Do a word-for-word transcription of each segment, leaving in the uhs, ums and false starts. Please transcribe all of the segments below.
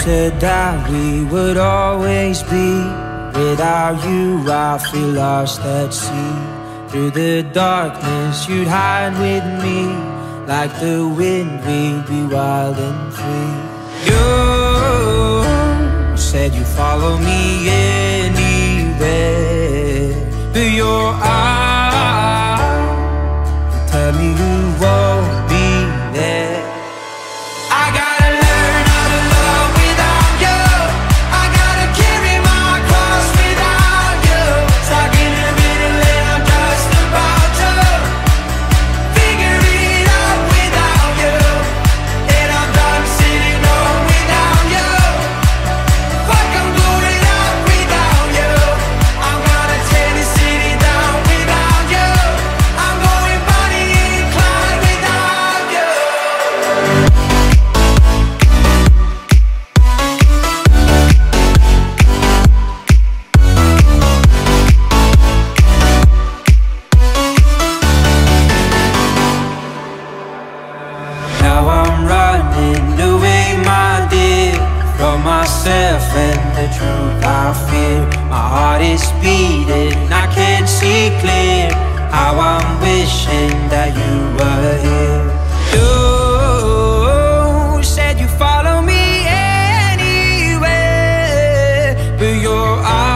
said that we would always be. Without you I feel lost at sea. Through the darkness you'd hide with me. Like the wind we'd be wild and free. You said you'd follow me anywhere, but your eyes tell me you won't be there. I gotta learn how to love without you. I gotta carry my cross without you. Stuck in the middle and I'm just about to figure it out without you. And I'm done sitting home without you. Fuck, I'm going out without you. I'm gonna tear the city down without you. I'm going Bonnie and Clyde without you. Now I'm running away, my dear, from myself and the truth I fear. My heart is beating, I can't see clear. How I'm wishing that you were here. You said you follow me anywhere, but your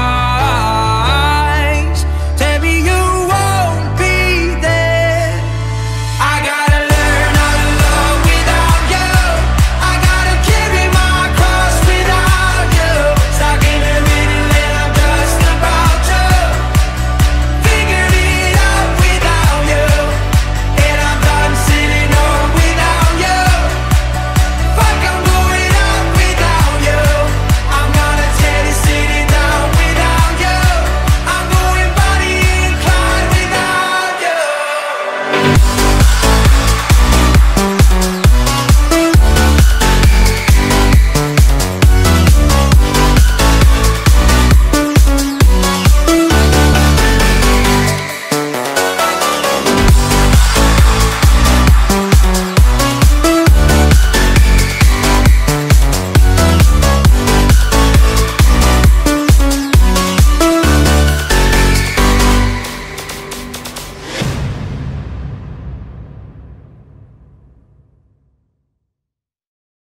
eyes tell me you won't be there. I gotta learn how to love without you. I gotta carry my cross without you. Stuck in the middle and I'm just about to figure it out without you. And I'm done sitting home without you. Fuck, I'm going out without you. I'm gonna tear the city down without you. I'm going Bonnie and Clyde without you.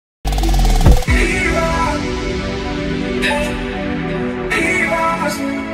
Heroes,